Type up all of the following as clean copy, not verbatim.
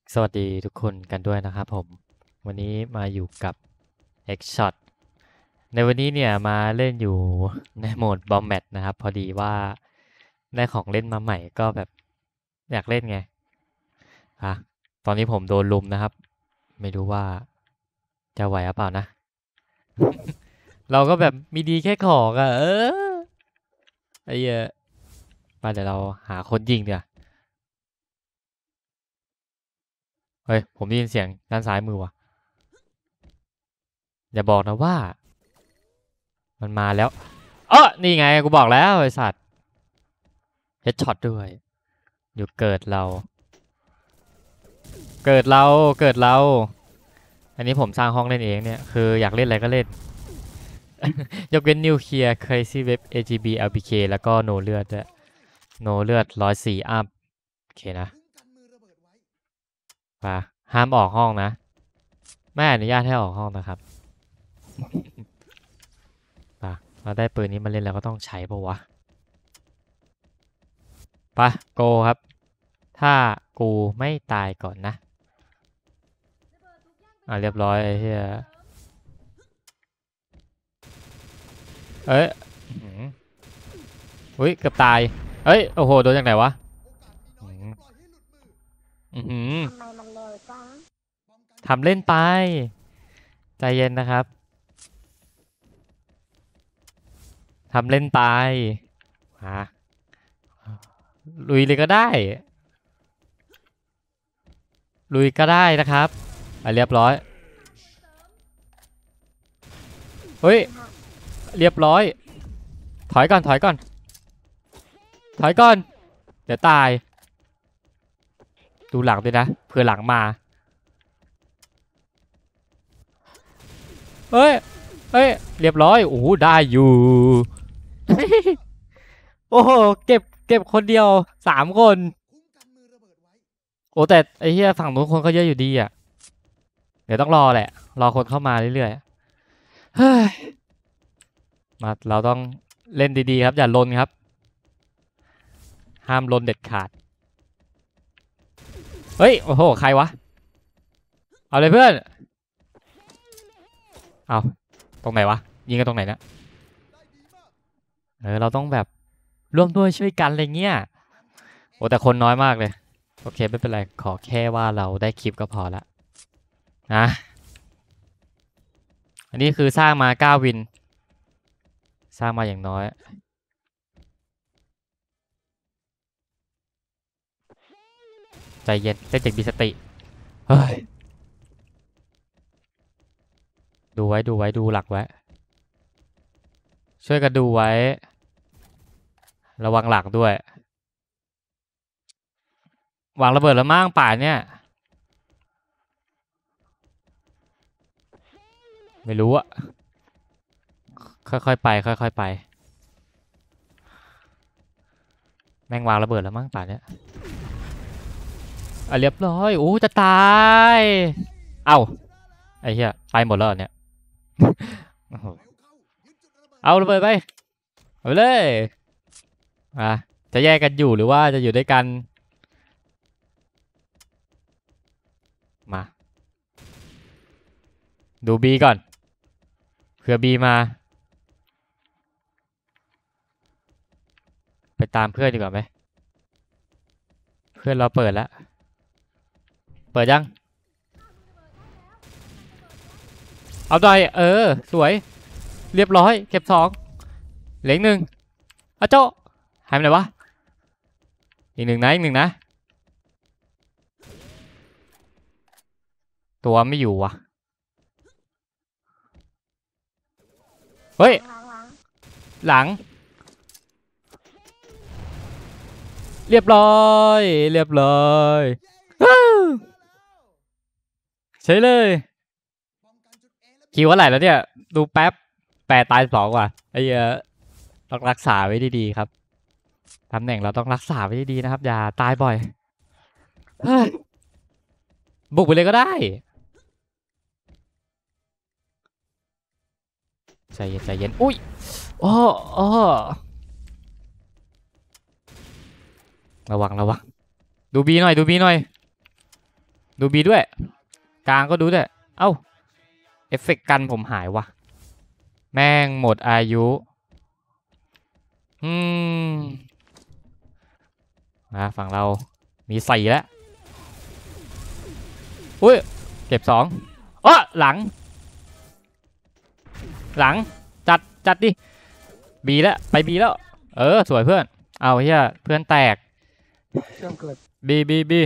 สวัสดีทุกคนกันด้วยนะครับผมวันนี้มาอยู่กับ X Shot ในวันนี้เนี่ยมาเล่นอยู่ในโหมด Bombat นะครับพอดีว่าได้ของเล่นมาใหม่ก็แบบอยากเล่นไงอ่ะตอนนี้ผมโดนลุมนะครับไม่รู้ว่าจะไหวหรือเปล่านะเราก็แบบมีดีแค่ของอ่ะไอ้เหี้ยมาเดี๋ยวเราหาคนยิงเดี๋ยวเฮ้ยผมได้ยินเสียงด้านซ้ายมือว่ะอย่าบอกนะว่ามันมาแล้วนี่ไงกูบอกแล้วไอ้สัตว์เฮดช็อตด้วยอยู่เกิดเราเกิดเราอันนี้ผมสร้างห้องเล่นเองเนี่ยคืออยากเล่นอะไรก็เล่นยกเว้นนิวเคลียร์ Crazy Web AGB LPK แล้วก็โนเลือดด้วยโนเลือด104อัพโอเคนะป่ะห้ามออกห้องนะไม่อนุญาตให้ออกห้องนะครับป่ะเราได้ปืนนี้มาเล่นแล้วก็ต้องใช้ปะวะป่ะโกครับถ้ากูไม่ตายก่อนนะเรียบร้อยไอ้เหี้ยเอ้ยอุ้ยเกือบตายเอ้ยโอ้โหโดนจากไหนวะอืมทำไมมันเร็วจังทำเล่นไปใจเย็นนะครับทำเล่นไปมาลุยเลยก็ได้ลุยก็ได้นะครับเรียบร้อยเฮ้ยฮะเรียบร้อยถอยก่อนถอยก่อนถอยก่อนเดี๋ยวตายดูหลังด้วยนะเผื่อหลังมาเฮ้ยเฮ้ยเรียบร้อยโอ้โหได้อยู่โอ้โหเก็บคนเดียว3 คนโอ้แต่ไอ้เหี้ยฝั่งนู้นคนก็เยอะอยู่ดีอ่ะเดี๋ยวต้องรอแหละรอคนเข้ามาเรื่อยๆเฮ้ยมาเราต้องเล่นดีๆครับอย่าลนครับห้ามลนเด็ดขาดเฮ้ยโอ้โหใครวะเอาเลยเพื่อนเอาตรงไหนวะยิงกันตรงไหนนะเราต้องแบบร่วมด้วยช่วยกันอะไรเงี้ยโอ้แต่คนน้อยมากเลยโอเคไม่เป็นไรขอแค่ว่าเราได้คลิปก็พอละนะอันนี้คือสร้างมา9 วินสร้างมาอย่างน้อยใจเย็นเล่นเด็กมีสติเฮ้ยดูไว้ดูหลักไว้ช่วยกันดูไว้ระวังหลังด้วยวางระเบิดแล้วมั่งป่าเนี่ยไม่รู้อะค่อยๆไปค่อยๆไปแม่งวางระเบิดแล้วมั่งป่าเนี่ยเรียบร้อยโอ้จะตายเอ้าไอ้เหี้ยไปหมดแล้วเนี่ยเอาระเบิดไปเอาเลยจะแยกกันอยู่หรือว่าจะอยู่ด้วยกันมาดูบีก่อนเผื่อบีมาไปตามเพื่อนดีกว่าไหมเพื่อนเราเปิดแล้วเปิดยังเอาได้สวยเรียบร้อยเก็บ2เหลือ1โจ้หายไปไหนวะอีก1 นะตัวไม่อยู่วะเฮ้ยล้างหลังเรียบร้อยเรียบร้อยใช่เลยคิวเท่าไหร่แล้วเนี่ยดูแป๊บ8 ตาย 2ว่ะไอ้ต้องรักษาไว้ดีๆครับตำแหน่งเราต้องรักษาไว้ดีๆนะครับอย่าตายบ่อยบุกไปเลยก็ได้ใจเย็นใจเย็นอุ้ยอ้อระวังดูบีหน่อยดูบีด้วยกลางก็ดูด้วยเอ้าเอฟเฟกต์กันผมหายวะแม่งหมดอายุอืมฝั่งเรามี4แล้วอุ้ยเก็บ2หลังจัดดิบีแล้วไปบีแล้วสวยเพื่อนเอาเฮียเพื่อนแตกเชื่อมเกิดบี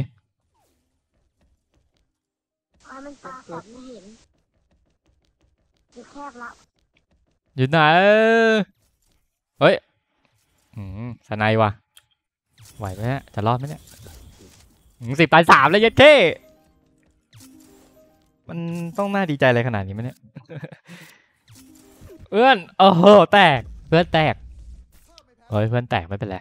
มันตาฝาดไม่เห็นอยู่แคบละอยู่ไหนเฮ้ยสไนว่ะไหวไหมเนี่ยจะรอดไหมเนี่ย10 ตาย 3แล้วเย็ดเท่มันต้องน่าดีใจอะไรขนาดนี้ไหมเนี่ยเพื่อนโอ้โหแตกเพื่อนแตกเฮ้ยเพื่อนแตกไม่เป็นไร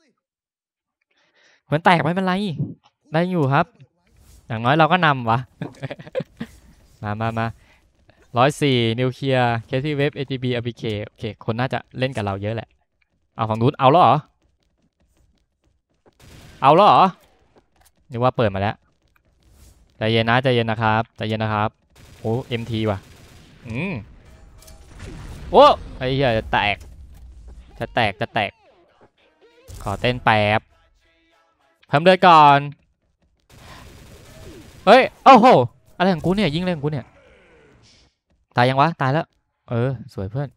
เพื่อนแตกไม่เป็นไรได้อยู่ครับอย่างน้อยเราก็นำวะมา104นิวเคลียร์เคที่เว็บ ATB APK โอเคคนน่าจะเล่นกับเราเยอะแหละเอาฝั่งนู้นเอาแล้วเหรอนึกว่าเปิดมาแล้วใจเย็นนะครับโอ้ MT ว่ะโอ้ไอ้เหี้ยจะแตกขอเต้นแป๊บเพิ่มเลือดก่อนเฮ้ยโอ้โหอะไรของกูเนี่ยยิงอะไรของกูเนี่ยตายยังวะตายแล้วสวยเพื่อน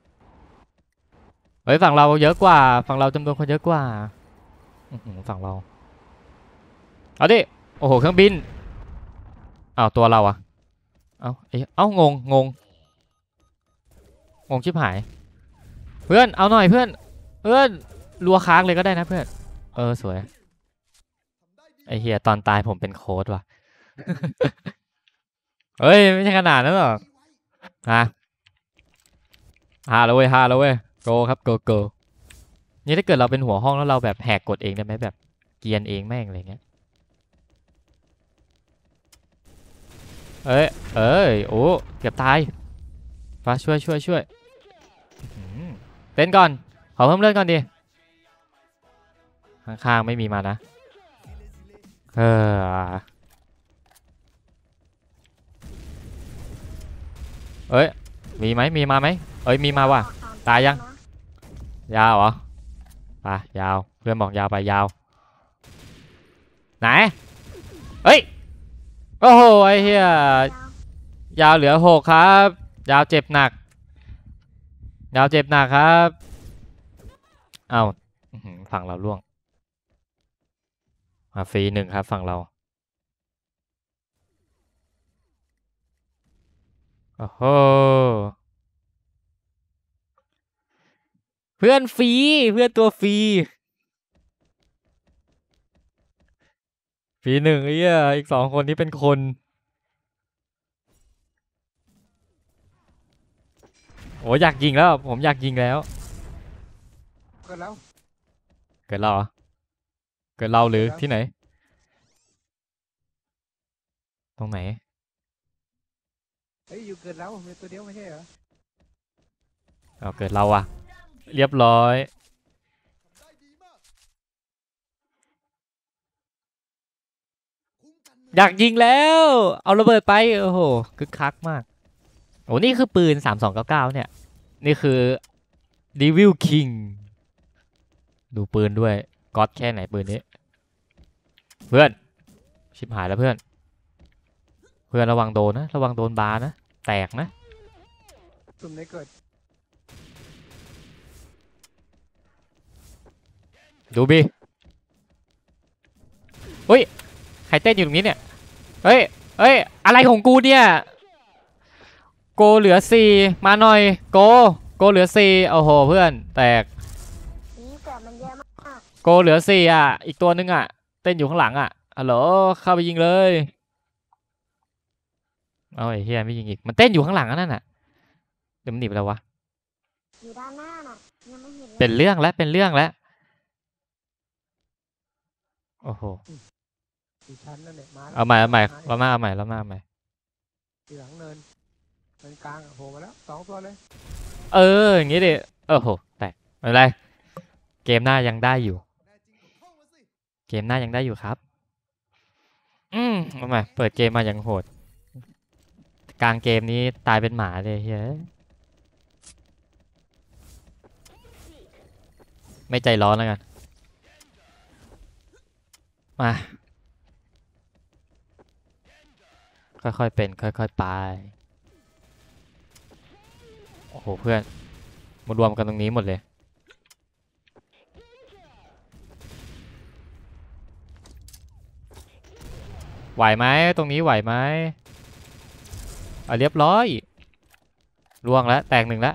เฮ้ยฝั่งเราเยอะกว่าฝั่งเราจำนวนคนเยอะกว่าฝั่งเราเอาดิโอ้โหเครื่องบินเอาตัวเราอะงงชิบหายเพื่อนเอาหน่อยเพื่อนรัวค้างเลยก็ได้นะเพื่อนสวยไอเฮียตอนตายผมเป็นโค้ดว่ะ เฮ้ยไม่ใช่ขนาดนั้นหรอกฮาแล้วเว้ยโกครับโกนี่ถ้าเกิดเราเป็นหัวห้องแล้วเราแบบแหกกฎเองได้ไหมแบบเกียนเองแม่งอะไรเงี้ยโอ้เกือบตายฟ้าช่วยเต้นก่อนขอเพิ่มเลือดก่อนดิข้างๆไม่มีมานะมีไหมมีมาไหมมีมาว่ะตายยังยาวเหรอไปยาวเพื่อนบอกยาวไปยาวไหนโอ้โหไอ้เหี้ยยาวเหลือ6ครับยาวเจ็บหนักครับเอ้าฝั่งเราล่วงมาฟรี1ครับฝั่งเราโอ้โหเพื่อนฟรีเพื่อนตัวฟรี1ไอ้เหี้ยอีก2คนนี้เป็นคนโอ้อยากยิงแล้วผมอยากยิงแล้วเกิดแล้วเกิดเราเหรอเกิดเราหรือที่ไหนตรงไหนอยู่เกิดแล้วมีตัวเดียวไม่ใช่เหรอเอาเกิดเราอะเรียบร้อยอยากยิงแล้วเอาระเบิดไปโอ้โหคึกคักมากโอ้นี่คือปืน3299เนี่ยนี่คือดีวิลคิงดูปืนด้วยก๊อตแค่ไหนปืนนี้เพื่อนชิบหายแล้วเพื่อนระวังโดนนะระวังโดนบานะแตกนะตุ่มไหนเกิดดูบีใครเต้นอยู่ตรงนี้เนี่ยอะไรของกูเนี่ยโกเหลือ4มาหน่อยโกเหลือ4โอ้โหเพื่อนแตกโกเหลือ4อ่ะอีกตัวนึงอ่ะเต้นอยู่ข้างหลังอ่ะฮัลโหลเข้าไปยิงเลยเอาไอ้เฮียไม่ยิงอีกมันเต้นอยู่ข้างหลังนั่นน่ะเดี๋ยวมันหนีไปแล้ววะอยู่ด้านหน้าน่ะยังไม่เห็นเป็นเรื่องแล้วโอ้โหเอาใหม่เรามาทีหลังเนินกลางโผล่มาแล้ว2ตัวเลยอย่างงี้ดิโอ้โหแตกไม่เป็นไรเกมหน้ายังได้อยู่ครับทำไมเปิดเกมมาอย่างโหดกลางเกมนี้ตายเป็นหมาเลยเฮ้ยไม่ใจร้อนแล้วกันมาค่อยๆเป็นค่อยๆไปโอ้โหเพื่อนมารวมกันตรงนี้หมดเลยไหวไหมตรงนี้ไหวไหมเรียบร้อยล่วงแล้วแตกหนึ่งแล้ว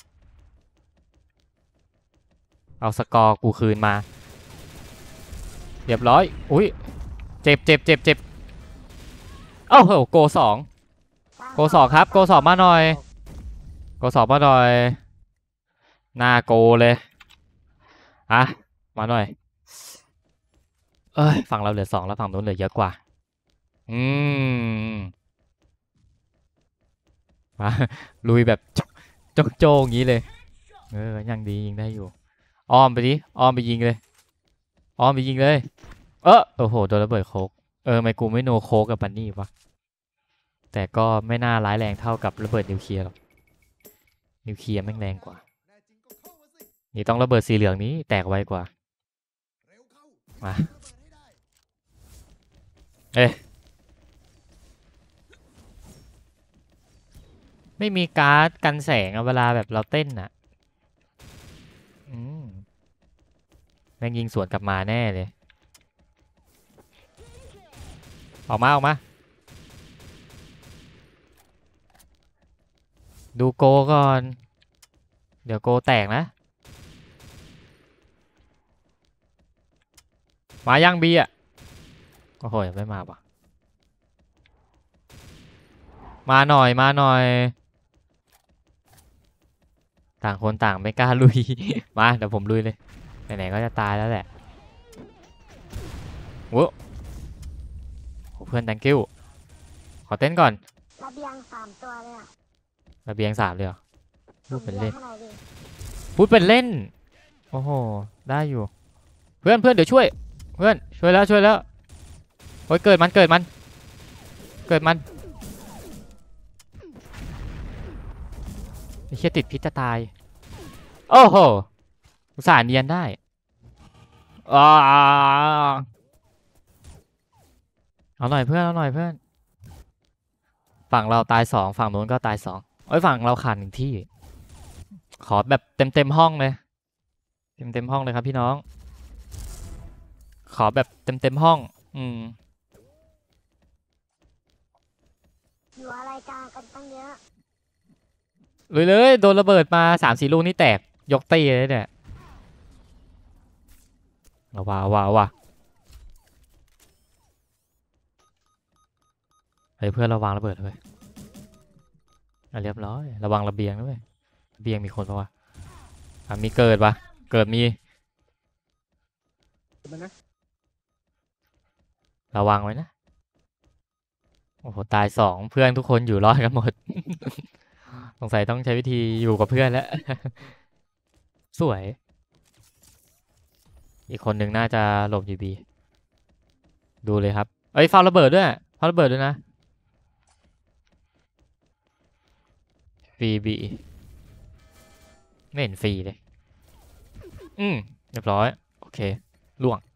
เอาสกอร์กูคืนมาเรียบร้อยอุ้ยเจ็บเจ็บเจ็บเจ็บเอ้าโหโกสองโกสองครับโกสองมาหน่อยโกสองมาหน่อยหน้าโกเลยอ่ะมาหน่อยเอ้ยฝั่งเราเหลือ2แล้วฝั่งนู้นเหลือเยอะกว่าอืมมาลุยแบบโจ้งอย่างนี้เลยยังดียิงได้อยู่อ้อมไปดิอ้อมไปยิงเลยอ้อมไปยิงเลยโอ้โหโดนระเบิดโคกทำไมกูไม่โนโคกกับบันนี่วะแต่ก็ไม่น่าร้ายแรงเท่ากับระเบิดนิวเคลียร์หรอกนิวเคลียร์แม่งแรงกว่านี่ต้องระเบิดสีเหลืองนี้แตกไวกว่ามาไม่มีการ์ดกันแสงเวลาแบบเราเต้นน่ะแม่งยิงสวนกลับมาแน่เลยออกมาดูโกก่อนเดี๋ยวโกแตกนะมายังบีอ่ะโอ้โหยังไม่มาปะมาหน่อยต่างคนต่างไม่กล้าลุย มาเดี๋ยวผมลุยเลยไหนๆก็จะตายแล้วแหละโว้เพื่อน thank you ขอเต้นก่อนระเบียง3 ตัวเลยอ่ะระเบียง3เลยเหรอพูดเป็นเล่นให้หน่อยดิพูดเป็นเล่นโอ้โหได้อยู่เพื่อนเดี๋ยวช่วยเพื่อนช่วยแล้วโอ้ยเกิดมันไอ้เชี่ยติดพิษจะตายโอ้โหอุตส่าห์เนียนได้เอาหน่อยเพื่อนฝั่งเราตาย2ฝั่งโน้นก็ตาย2เอ้ยฝั่งเราขาด1ที่ขอแบบเต็มห้องเลยเต็มห้องเลยครับพี่น้องขอแบบเต็มห้องอยู่อะไรกลางกันตั้งเยอะเลยโดนระเบิดมา3-4 ลูกนี่แตกยกตีเลยเนี่ยว้าเฮ้ยเพื่อนระวังระเบิดด้วยเรียบร้อยระวังระเบียงด้วยระเบียงมีคนปะวะมีเกิดมีระวังไว้นะโอ้โหตาย2เพื่อนทุกคนอยู่รอดกันหมด สงสัยต้องใช้วิธีอยู่กับเพื่อนแล้ว สวยอีกคนหนึ่งน่าจะหลบอยู่บีดูเลยครับเอ้ยฟาระเบิดด้วยนะฟรีบีไม่เห็นฟรีเลยเรียบร้อยโอเคล่วง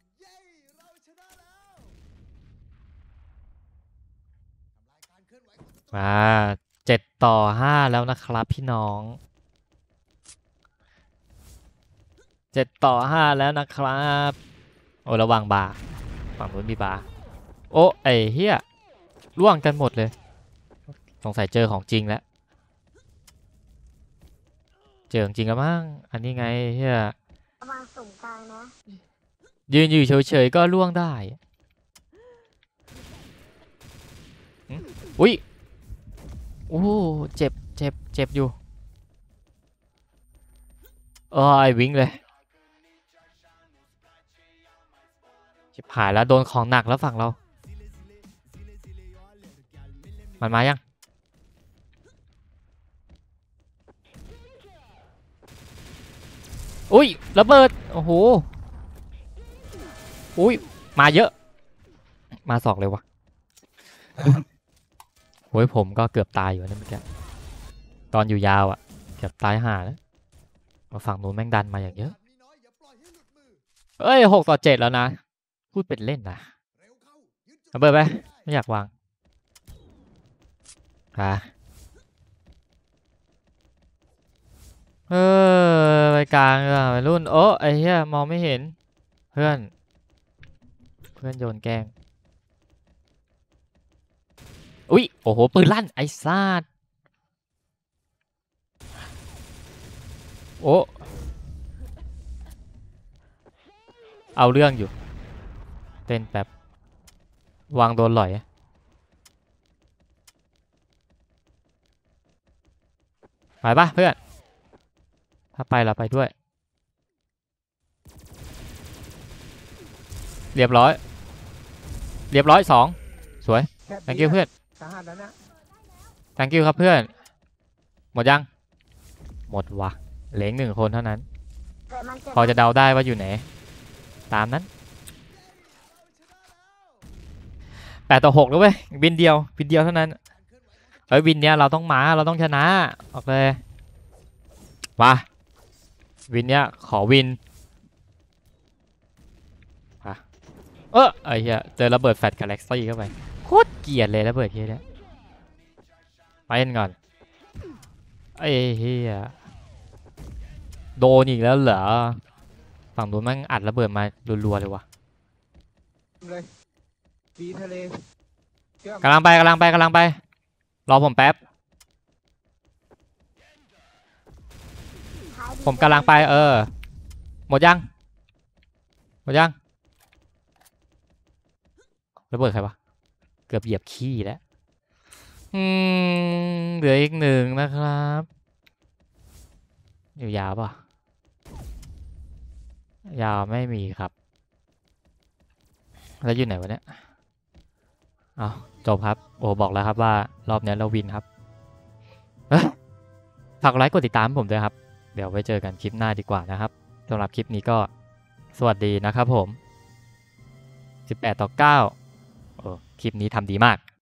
มา7-5แล้วนะครับพี่น้อง7-5แล้วนะครับโอ้ระวังบาร์ฝั่งนู้นมีบาร์โอ้ไอ้เหี้ยล่วงกันหมดเลยสงสัยเจอของจริงแล้วเจอจริงแล้วมั้งอันนี้ไงเหี้ยระวังสุ่มกลางนะยืนอยู่เฉยๆก็ล่วงได้อุ้ยโอ้เจ็บอยู่ไอ้วิ่งเลยชิบหายแล้วโดนของหนักแล้วฝั่งเรามันมายังอุ้ยระเบิดโอ้โหอุ้ยมาเยอะมา2เลยวะโอ้ยผมก็เกือบตายอยู่นะเมื่อกี้ตอนอยู่ยาวอ่ะเกือบตายห่าแล้วมาฝั่งนู้นแม่งดันมาอย่างเยอะเอ้ย6-7แล้วนะพูดเป็นเล่นนะระเบิดไปไม่อยากวางเออไปกลางอ่ะไปรุ่นโอ้ไอ้เหี้ยมองไม่เห็นเพื่อนโยนแกล้งอุ๊ยโอ้โหปืนลั่นไอ้ซาดโอ้เอาเรื่องอยู่เต้นแป๊บวางโดนหล่อยไปปะเพื่อนถ้าไปเราไปด้วยเรียบร้อย2สวยแค่ thank you เพื่อนสาหัสแล้วนะ thank you ครับเพื่อนหมดยังหมดวะเหลือ1คนเท่านั้นแต่มันเจ็บพอจะเดาได้ว่าอยู่ไหนตามนั้น8-6แล้วเว้ยวินเดียวเท่านั้นเฮ้ยวินเนี้ยเราต้องชนะโอเคมาวินเนี้ยขอวินไอ้เหี้ยเจอระเบิดแฟลชกาแล็กซี่เข้าไปโคตรเกลียดเลยระเบิดเหี้ยเนี่ยไปเล่นก่อนไอ้เหี้ยโดนอีกแล้วเหรอฝั่งนู้นแม่งอัดระเบิดมารัวๆเลยวะเลยดีทะเลเชื่อมกำลังไปรอผมแป๊บผมกำลังไปหมดยังระเบิดใครวะเกือบเหยียบขี้แล้วเหลืออีก1นะครับอยู่ยาวป่ะยาวไม่มีครับแล้วอยู่ไหนวะเนี่ยเอาจบครับโอ้บอกแล้วครับว่ารอบนี้เราวินครับฝากไลค์กดติดตามผมด้วยครับเดี๋ยวไว้เจอกันคลิปหน้าดีกว่านะครับสำหรับคลิปนี้ก็สวัสดีนะครับผม18-9คลิปนี้ทำดีมาก